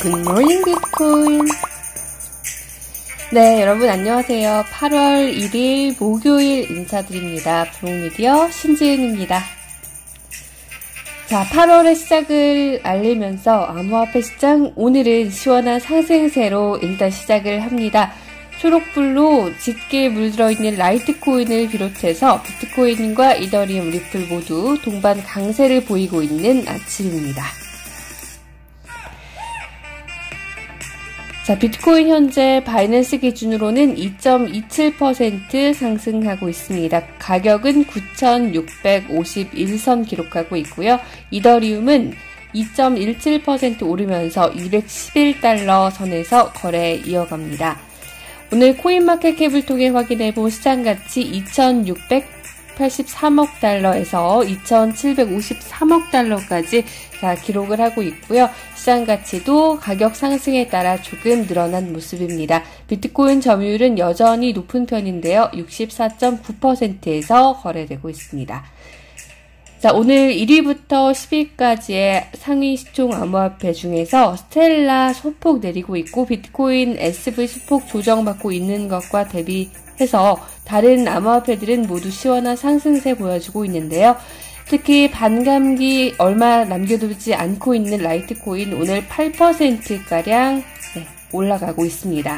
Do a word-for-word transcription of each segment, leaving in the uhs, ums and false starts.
굿모닝 비트코인. 네, 여러분 안녕하세요. 팔월 일일 목요일 인사드립니다. 블록미디어 신지은입니다. 자, 팔월의 시작을 알리면서 암호화폐 시장 오늘은 시원한 상승세로 일단 시작을 합니다. 초록불로 짙게 물들어 있는 라이트코인을 비롯해서 비트코인과 이더리움, 리플 모두 동반 강세를 보이고 있는 아침입니다. 자, 비트코인 현재 바이낸스 기준으로는 이 점 이칠 퍼센트 상승하고 있습니다. 가격은 구천육백오십일 선 기록하고 있고요. 이더리움은 이 점 일칠 퍼센트 오르면서 이백십일 달러 선에서 거래 이어갑니다. 오늘 코인마켓캡을 통해 확인해본 시장가치 이천육백팔십삼억 달러에서 이천칠백오십삼억 달러까지 자, 기록을 하고 있고요. 시장가치도 가격 상승에 따라 조금 늘어난 모습입니다. 비트코인 점유율은 여전히 높은 편인데요. 육십사 점 구 퍼센트에서 거래되고 있습니다. 자, 오늘 일 위부터 십 위까지의 상위 시총 암호화폐 중에서 스텔라 소폭 내리고 있고 비트코인 에스브이 소폭 조정받고 있는 것과 대비해서 다른 암호화폐들은 모두 시원한 상승세 보여주고 있는데요. 특히 반감기 얼마 남겨두지 않고 있는 라이트코인 오늘 팔 퍼센트가량 네, 올라가고 있습니다.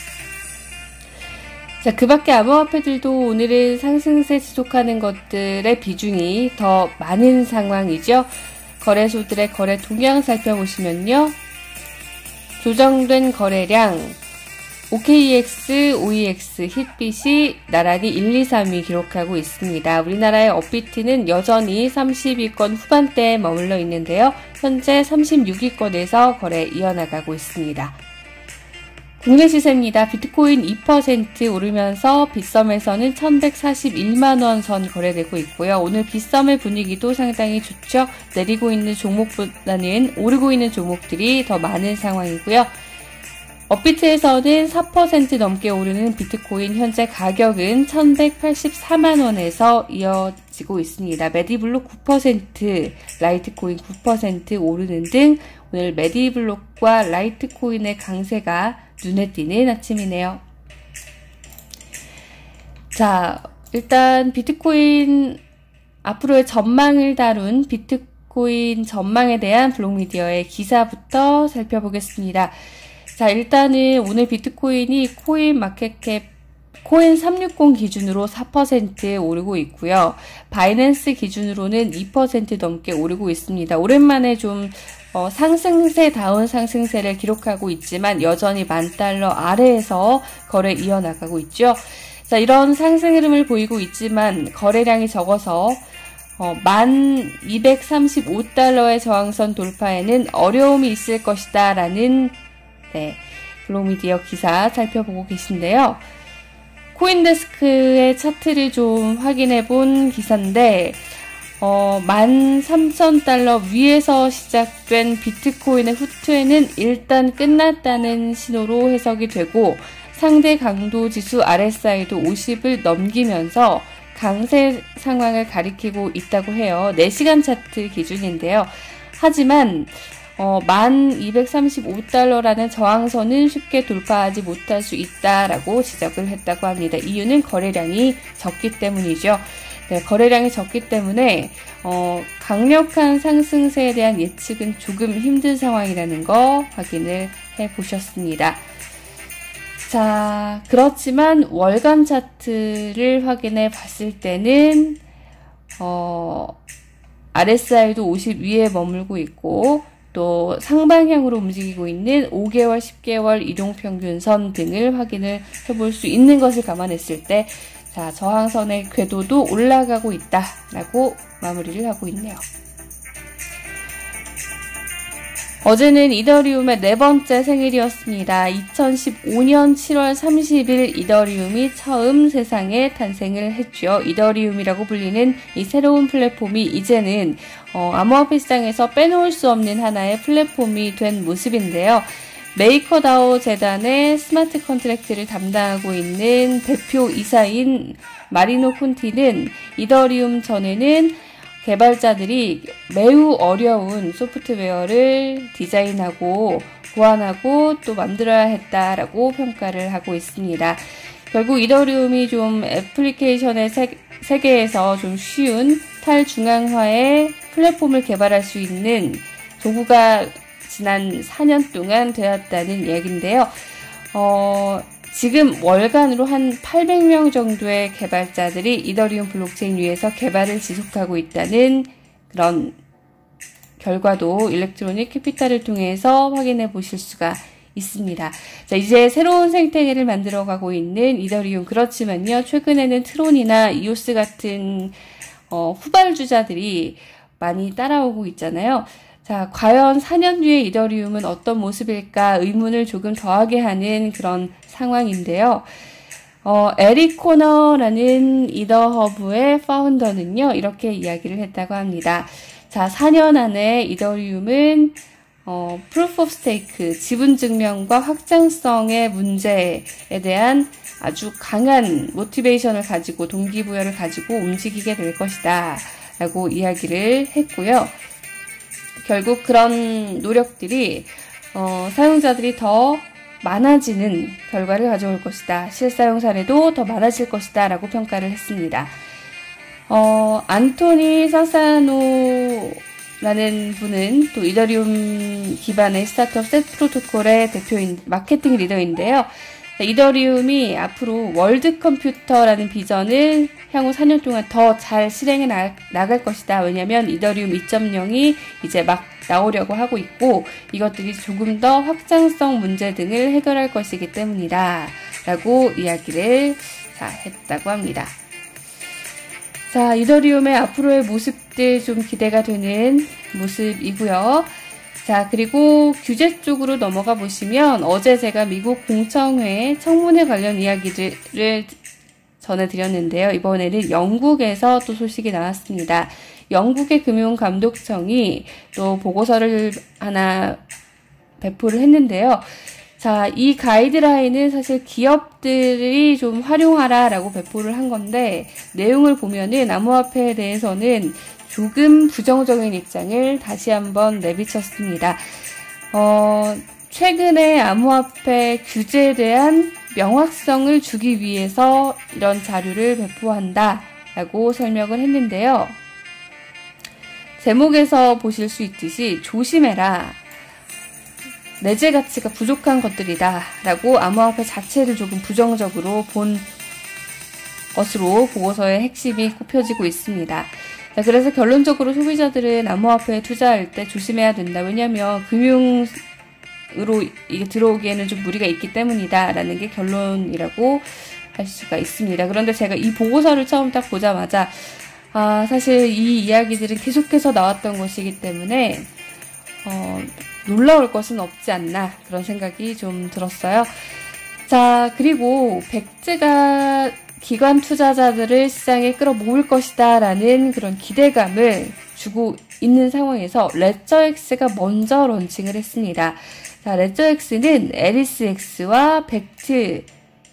자, 그 밖에 암호화폐들도 오늘은 상승세 지속하는 것들의 비중이 더 많은 상황이죠. 거래소들의 거래 동향 살펴보시면요. 조정된 거래량 오케이엑스, 오이엑스, 힛빗이 나란히 일, 이, 삼 위 기록하고 있습니다. 우리나라의 업비트는 여전히 삼십 위권 후반대에 머물러 있는데요. 현재 삼십육 위권에서 거래 이어나가고 있습니다. 국내 시세입니다. 비트코인 이 퍼센트 오르면서 빗썸에서는 천백사십일만 원 선 거래되고 있고요. 오늘 빗썸의 분위기도 상당히 좋죠. 내리고 있는 종목보다는 오르고 있는 종목들이 더 많은 상황이고요. 업비트에서는 사 퍼센트 넘게 오르는 비트코인 현재 가격은 천백팔십사만 원에서 이어지고 있습니다. 메디블록 구 퍼센트, 라이트코인 구 퍼센트 오르는 등 오늘 메디블록과 라이트코인의 강세가 눈에 띄는 아침이네요. 자, 일단 비트코인 앞으로의 전망을 다룬 비트코인 전망에 대한 블록미디어의 기사부터 살펴보겠습니다. 자, 일단은 오늘 비트코인이 코인마켓캡 코인 삼백육십 기준으로 사 퍼센트 오르고 있고요. 바이낸스 기준으로는 이 퍼센트 넘게 오르고 있습니다. 오랜만에 좀 어, 상승세다운 상승세를 기록하고 있지만 여전히 만 달러 아래에서 거래 이어나가고 있죠. 자, 이런 상승 흐름을 보이고 있지만 거래량이 적어서 어, 만 이백삼십오 달러의 저항선 돌파에는 어려움이 있을 것이다 라는 네, 블록미디어 기사 살펴보고 계신데요. 코인데스크의 차트를 좀 확인해 본 기사인데 어, 만 삼천 달러 위에서 시작된 비트코인의 후퇴는 일단 끝났다는 신호로 해석이 되고 상대 강도 지수 알에스아이도 오십을 넘기면서 강세 상황을 가리키고 있다고 해요. 네 시간 차트 기준인데요. 하지만 어, 만 이백삼십오 달러라는 저항선은 쉽게 돌파하지 못할 수 있다라고 지적을 했다고 합니다. 이유는 거래량이 적기 때문이죠. 네, 거래량이 적기 때문에 어, 강력한 상승세에 대한 예측은 조금 힘든 상황이라는 거 확인을 해보셨습니다. 자, 그렇지만 월간 차트를 확인해 봤을 때는 어, 알에스아이도 오십 위에 머물고 있고 또 상방향으로 움직이고 있는 오 개월, 십 개월 이동평균선 등을 확인을 해볼 수 있는 것을 감안했을 때 자, 저항선의 궤도도 올라가고 있다라고 마무리를 하고 있네요. 어제는 이더리움의 네 번째 생일이었습니다. 이천십오 년 칠월 삼십일 이더리움이 처음 세상에 탄생을 했죠. 이더리움이라고 불리는 이 새로운 플랫폼이 이제는 어, 암호화폐 시장에서 빼놓을 수 없는 하나의 플랫폼이 된 모습인데요. 메이커다오 재단의 스마트 컨트랙트를 담당하고 있는 대표 이사인 마리노 콘티는 이더리움 전에는 개발자들이 매우 어려운 소프트웨어를 디자인하고 보완하고 또 만들어야 했다라고 평가를 하고 있습니다. 결국 이더리움이 좀 애플리케이션의 세, 세계에서 좀 쉬운 탈중앙화의 플랫폼을 개발할 수 있는 도구가 지난 사 년 동안 되었다는 얘기인데요. 어, 지금 월간으로 한 팔백 명 정도의 개발자들이 이더리움 블록체인 위에서 개발을 지속하고 있다는 그런 결과도 일렉트로닉 캐피탈을 통해서 확인해 보실 수가 있습니다. 자, 이제 새로운 생태계를 만들어가고 있는 이더리움. 그렇지만요, 최근에는 트론이나 이오스 같은 어, 후발주자들이 많이 따라오고 있잖아요. 자, 과연 사 년 뒤에 이더리움은 어떤 모습일까 의문을 조금 더하게 하는 그런 상황인데요. 어, 에릭 코너라는 이더허브의 파운더는요, 이렇게 이야기를 했다고 합니다. 자, 사 년 안에 이더리움은 어, 프루프 오브 스테이크, 지분 증명과 확장성의 문제에 대한 아주 강한 모티베이션을 가지고 동기부여를 가지고 움직이게 될 것이다 라고 이야기를 했고요. 결국 그런 노력들이 어, 사용자들이 더 많아지는 결과를 가져올 것이다. 실사용 사례도 더 많아질 것이다 라고 평가를 했습니다. 어, 안토니 사사노 라는 분은 또 이더리움 기반의 스타트업 셋 프로토콜의 대표인, 마케팅 리더인데요. 이더리움이 앞으로 월드 컴퓨터라는 비전을 향후 사 년 동안 더 잘 실행해 나, 나갈 것이다. 왜냐면 이더리움 이 점 영이 이제 막 나오려고 하고 있고 이것들이 조금 더 확장성 문제 등을 해결할 것이기 때문이다. 라고 이야기를 자, 했다고 합니다. 자, 이더리움의 앞으로의 모습들 좀 기대가 되는 모습이고요. 자, 그리고 규제 쪽으로 넘어가 보시면 어제 제가 미국 공청회 청문회 관련 이야기를 전해드렸는데요. 이번에는 영국에서 또 소식이 나왔습니다. 영국의 금융감독청이 또 보고서를 하나 배포를 했는데요. 자, 이 가이드라인은 사실 기업들이 좀 활용하라라고 배포를 한 건데 내용을 보면은 암호화폐에 대해서는 조금 부정적인 입장을 다시 한번 내비쳤습니다. 어, 최근에 암호화폐 규제에 대한 명확성을 주기 위해서 이런 자료를 배포한다라고 설명을 했는데요. 제목에서 보실 수 있듯이 조심해라. 내재 가치가 부족한 것들이다 라고 암호화폐 자체를 조금 부정적으로 본 것으로 보고서의 핵심이 꼽혀지고 있습니다. 자, 그래서 결론적으로 소비자들은 암호화폐에 투자할 때 조심해야 된다. 왜냐하면 금융으로 이게 들어오기에는 좀 무리가 있기 때문이다 라는 게 결론이라고 할 수가 있습니다. 그런데 제가 이 보고서를 처음 딱 보자마자 아, 사실 이 이야기들은 계속해서 나왔던 것이기 때문에 어, 놀라울 것은 없지 않나 그런 생각이 좀 들었어요. 자, 그리고 백지가 기관 투자자들을 시장에 끌어모을 것이다 라는 그런 기대감을 주고 있는 상황에서 레저엑스가 먼저 런칭을 했습니다. 자, 레저엑스는 에리스엑스와 벡트와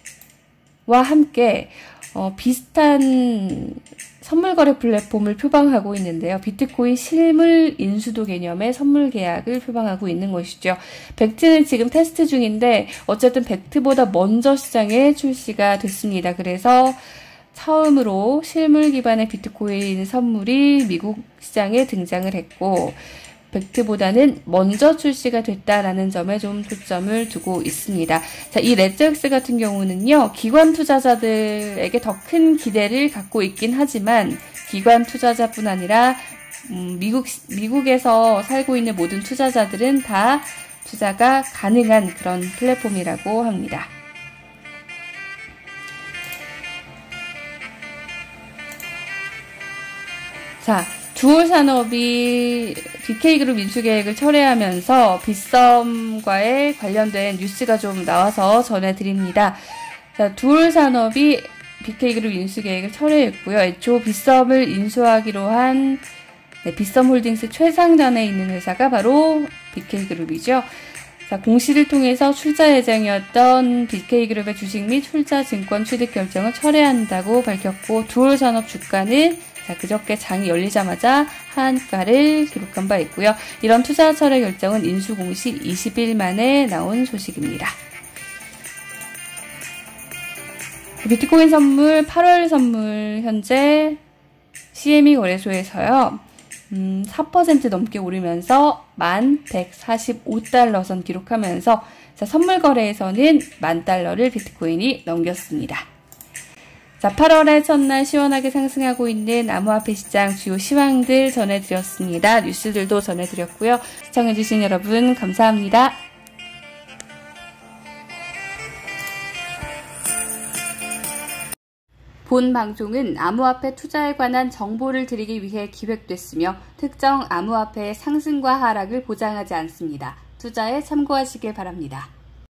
함께 어, 비슷한 선물거래 플랫폼을 표방하고 있는데요. 비트코인 실물 인수도 개념의 선물 계약을 표방하고 있는 것이죠. 벡트는 지금 테스트 중인데 어쨌든 벡트보다 먼저 시장에 출시가 됐습니다. 그래서 처음으로 실물 기반의 비트코인 선물이 미국 시장에 등장을 했고 벡트보다는 먼저 출시가 됐다라는 점에 좀 초점을 두고 있습니다. 자, 이 레저엑스 같은 경우는요, 기관 투자자들에게 더 큰 기대를 갖고 있긴 하지만, 기관 투자자뿐 아니라, 음, 미국, 미국에서 살고 있는 모든 투자자들은 다 투자가 가능한 그런 플랫폼이라고 합니다. 자, 두올 산업이 비케이그룹 인수계획을 철회하면서 빗썸과의 관련된 뉴스가 좀 나와서 전해드립니다. 자, 두올 산업이 비케이그룹 인수계획을 철회했고요. 애초 빗썸을 인수하기로 한 네, 빗썸홀딩스 최상단에 있는 회사가 바로 비케이그룹이죠. 자, 공시를 통해서 출자 예정이었던 비케이그룹의 주식 및 출자 증권 취득 결정을 철회한다고 밝혔고 두올 산업 주가는 자, 그저께 장이 열리자마자 하한가를 기록한 바 있고요. 이런 투자 철회 결정은 인수 공시 이십 일 만에 나온 소식입니다. 비트코인 선물 팔월 선물 현재 씨엠이 거래소에서요. 음, 사 퍼센트 넘게 오르면서 만 백사십오 달러 선 기록하면서 자, 선물 거래에서는 만 달러를 비트코인이 넘겼습니다. 자, 팔월의 첫날 시원하게 상승하고 있는 암호화폐 시장 주요 시황들 전해드렸습니다. 뉴스들도 전해드렸고요. 시청해주신 여러분 감사합니다. 본 방송은 암호화폐 투자에 관한 정보를 드리기 위해 기획됐으며 특정 암호화폐의 상승과 하락을 보장하지 않습니다. 투자에 참고하시길 바랍니다.